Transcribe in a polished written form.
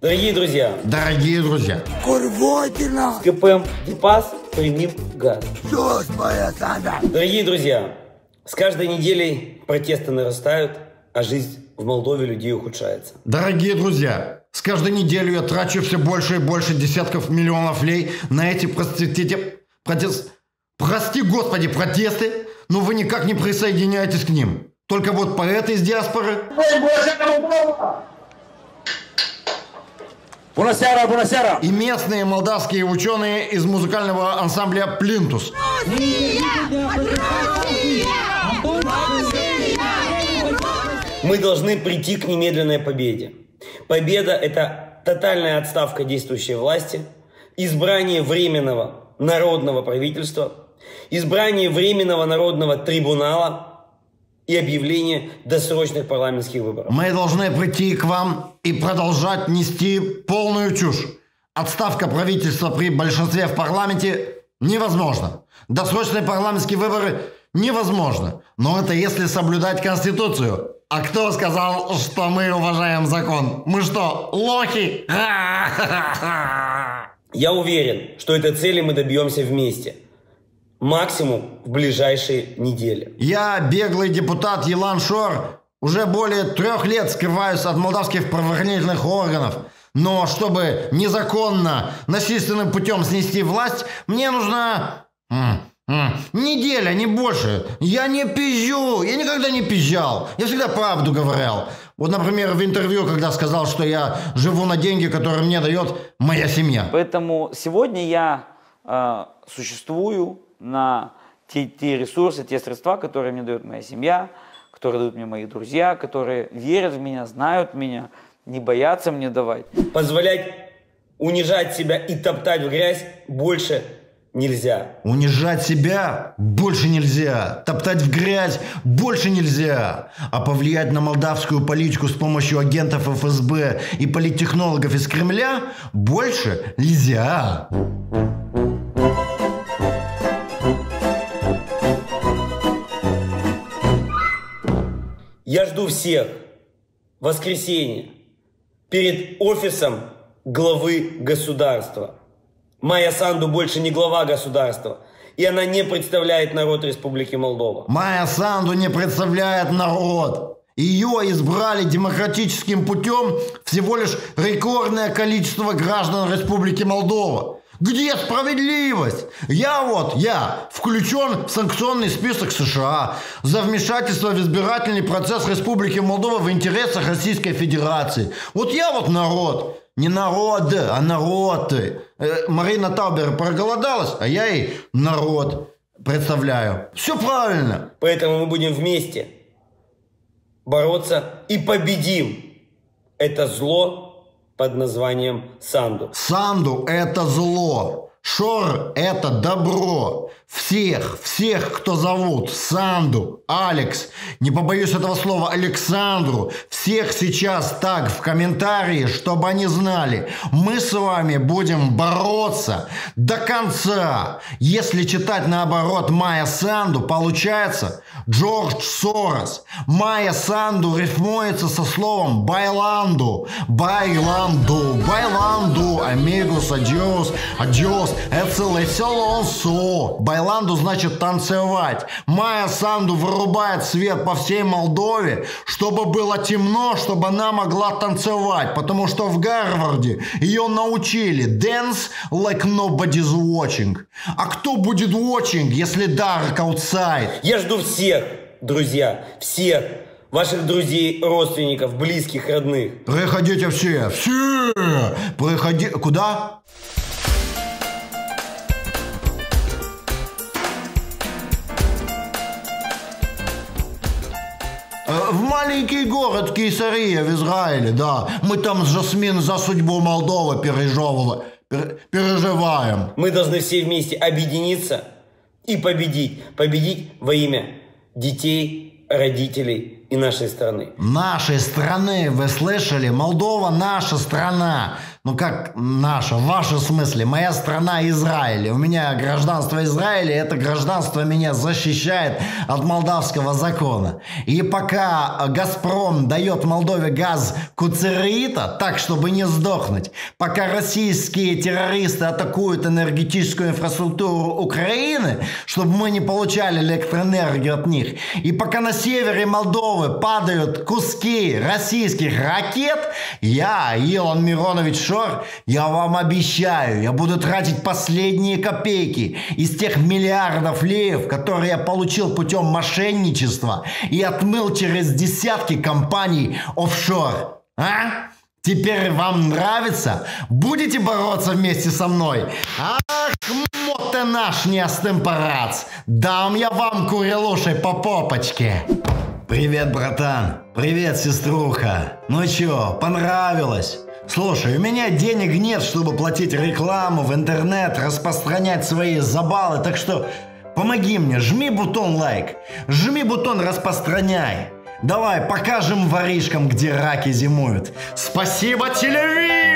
Дорогие друзья, Курвотина, КПМ Дипас, примим газ. что моя сада? Дорогие друзья, с каждой неделей протесты нарастают, а жизнь в Молдове людей ухудшается. Дорогие друзья, с каждой неделей я трачу все больше и больше десятков миллионов лей на эти протесты, но вы никак не присоединяетесь к ним. Только вот поэты из диаспоры. Бунасяра! И местные молдавские ученые из музыкального ансамбля «Плинтус». Мы должны прийти к немедленной победе. Победа – это тотальная отставка действующей власти, избрание временного народного правительства, избрание временного народного трибунала и объявление досрочных парламентских выборов. Мы должны прийти к вам и продолжать нести полную чушь. Отставка правительства при большинстве в парламенте невозможно. Досрочные парламентские выборы невозможно. Но это если соблюдать Конституцию. А кто сказал, что мы уважаем закон? Мы что, лохи? Я уверен, что этой цели мы добьемся вместе. Максимум в ближайшие недели. Я, беглый депутат Елан Шор, уже более 3 лет скрываюсь от молдавских правоохранительных органов. Но чтобы незаконно, насильственным путем снести власть, мне нужна неделя, не больше. Я не пизжу, я никогда не пизжал. Я всегда правду говорил. Вот, например, в интервью, когда сказал, что я живу на деньги, которые мне дает моя семья. Поэтому сегодня я существую на те ресурсы, те средства, которые мне дает моя семья, которые дают мне мои друзья, которые верят в меня, знают меня, не боятся мне давать. Позволять унижать себя и топтать в грязь больше нельзя. Унижать себя больше нельзя. Топтать в грязь больше нельзя. А повлиять на молдавскую политику с помощью агентов ФСБ и политтехнологов из Кремля больше нельзя. Я жду всех в воскресенье перед офисом главы государства. Майя Санду больше не глава государства, и она не представляет народ Республики Молдова. Майя Санду не представляет народ. Ее избрали демократическим путем всего лишь рекордное количество граждан Республики Молдова. Где справедливость? Я включен в санкционный список США за вмешательство в избирательный процесс Республики Молдова в интересах Российской Федерации. Вот я народ. Не народ, а народ. Марина Таубер проголодалась, а я ей народ представляю. Все правильно. Поэтому мы будем вместе бороться и победим это зло под названием Санду. Санду – это зло. Шор – это добро. Всех, кто зовут Санду, Алекс, не побоюсь этого слова, Александру, всех сейчас так в комментарии, чтобы они знали, мы с вами будем бороться до конца. Если читать наоборот Майя Санду, получается Джордж Сорос. Майя Санду рифмуется со словом байланду. Байланду, амигос, адьос, эцелесолонсо. Байланду значит танцевать. Майя Санду вырубает свет по всей Молдове, чтобы было темно, чтобы она могла танцевать. Потому что в Гарварде ее научили dance like nobody's watching. А кто будет watching, если dark outside? Я жду всех, друзья, всех ваших друзей, родственников, близких, родных. Приходите все. Приходи. Куда? В маленький город Кейсария в Израиле, да. Мы там с Жасмин за судьбу Молдовы переживаем. Мы должны все вместе объединиться и победить. Победить во имя детей, родителей и нашей страны. Нашей страны, вы слышали? Молдова наша страна. Ну как наша? В вашем смысле. Моя страна Израиль. У меня гражданство Израиля. Это гражданство меня защищает от молдавского закона. И пока Газпром дает Молдове газ куцерита, так, чтобы не сдохнуть, пока российские террористы атакуют энергетическую инфраструктуру Украины, чтобы мы не получали электроэнергию от них, и пока на севере Молдовы падают куски российских ракет, я, Илон Миронович Шор, я вам обещаю, я буду тратить последние копейки из тех миллиардов леев, которые я получил путем мошенничества и отмыл через десятки компаний офшор. А? Теперь вам нравится? Будете бороться вместе со мной? Ах, моте наш неостемпорац! Дам я вам курелушей по попочке! Привет, братан! Привет, сеструха! Ну чё, понравилось? Слушай, у меня денег нет, чтобы платить рекламу в интернет, распространять свои забалы, так что помоги мне, жми бутон лайк, жми бутон распространяй. Давай покажем воришкам, где раки зимуют. Спасибо, телевизор!